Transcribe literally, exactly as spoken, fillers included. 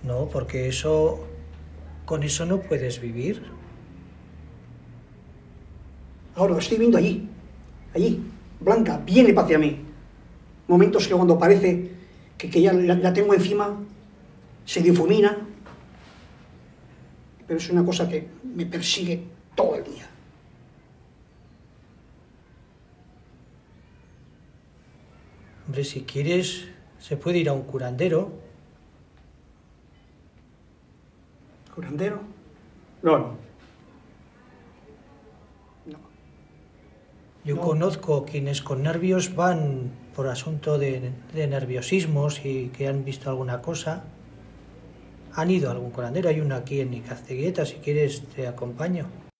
No, porque eso... con eso no puedes vivir. Ahora lo estoy viendo allí, allí, Blanca, viene hacia mí. Momentos que cuando parece que, que ya la, la tengo encima, se difumina, pero es una cosa que me persigue todo el día. Hombre, si quieres, se puede ir a un curandero. ¿Curandero? No, no. No. Yo No. conozco quienes con nervios van por asunto de, de nerviosismos y que han visto alguna cosa. Han ido a algún curandero. Hay uno aquí en Icazteguieta, si quieres te acompaño.